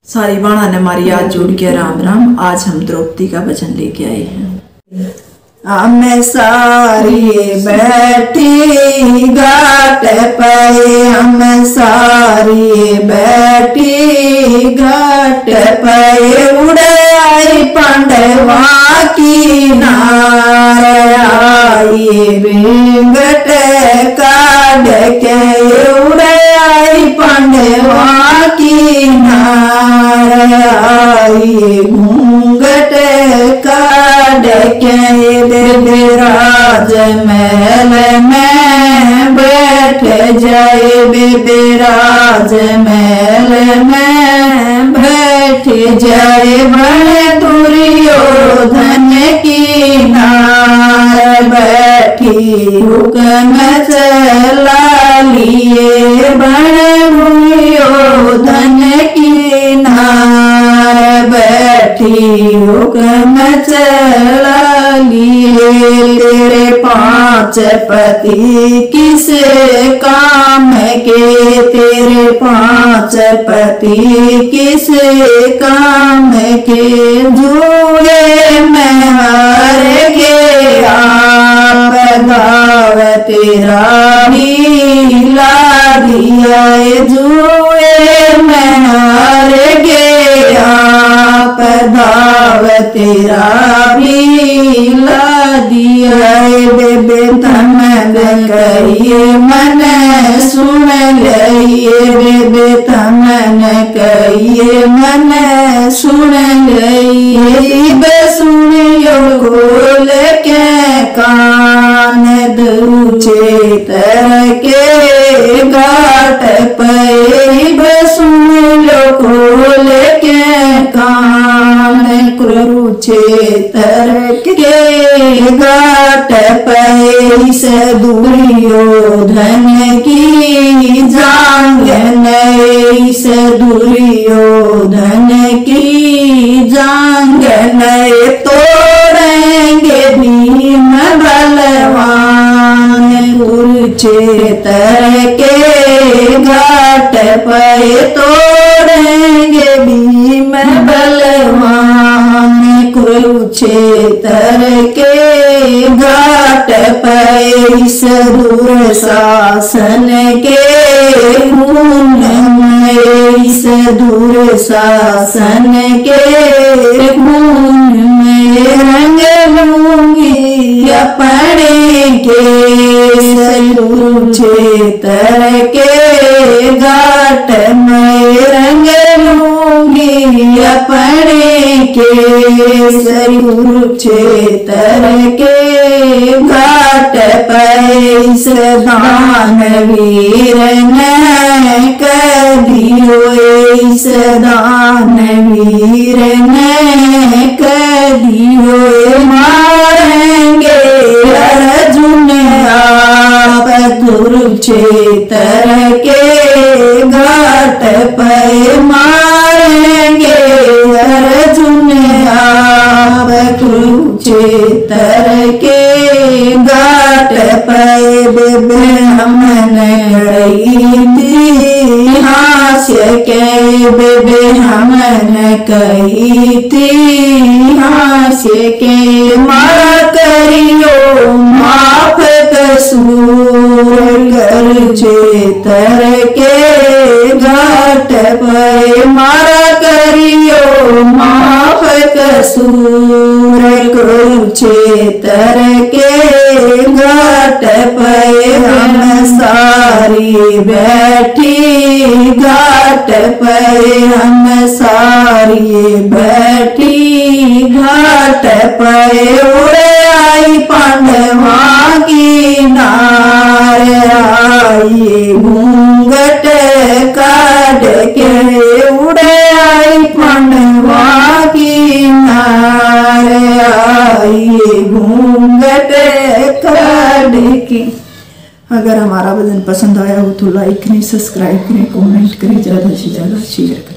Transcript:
सारी बाणा ने हमारी याद जोड़ के राम राम। आज हम द्रौपदी का भजन लेके आए हैं। हम सारी बैठी घाट पे, हम सारी बैठी घाट पे, उड़े आई पांडवा की नार, आई बिंगट काढ़ के, उड़े आई पांडवा की नार, आई घूंघट काढ़ के, बेबेराज महल में बैठ जाए, बेबेराज महल में बैठ जाए, बड़े दुर्योधन की नार, बैठी हुक्म चला लिए, बड़े दुर्योधन की नार, बैठी हुक्म चला लिए, तेरे पांच पति किस काम के, तेरे पांच पति किस काम के, जुए में हार के आप, दाव तेरा नीला दिया, जुए में हार के आप, दाव तेरा भी ला दिया, बेबे तमन कहिए मन सुन लइए, बेबे तमन कहिए मन सुन लइए, बे सुनियो खोल के कान, दूचे तर के घाट पे, बे सुन लो खोल के कान, क्रूचे तर के घाट पे, से दुर्योधन की जांघन, से दुर्योधन की जांघन, तोड़ेंगे भीम बलवान, कुरुक्षेत्र के घाट पे, तोड़ेंगे भीम बलवान, कुरुक्षेत्र के घाट पे, इस दुर्शासन के खून में, इस दुर्शासन के खून में रंग लूंगी अपने केस, कुरुक्षेत्र के घाट में रंग लूंगी अपने केस, कुरुक्षेत्र के घाट पे, इस दानवीर ने कह दियो, इस दानवीर ने कह दियो, मारेंगे अर्जुन आप, कुरुक्षेत्र के घाट पे, मारेंगे अर्जुन आप, कुरुक्षेत्र के घाट पे, बेबे हमन कही थी हास्य के, बेबे हमन कही थी हास्य के, मारा करियो माफ कसूर, कुरुक्षेत्र के घाट पे, मारा करियो माफ कसूर, कुरुक्षेत्र के घाट पे, हम सारी बैठी घाट पे, हम सारी बैठी घाट पे, उड़े आई पांडवा की नार, आई घूंघट काढ़ के, उड़े आई पांडवा की नार, आई घूंघट काढ़ के। अगर हमारा भजन पसंद आया हो तो लाइक करें, सब्सक्राइब करें, कमेंट करें, ज़्यादा से ज़्यादा शेयर करें।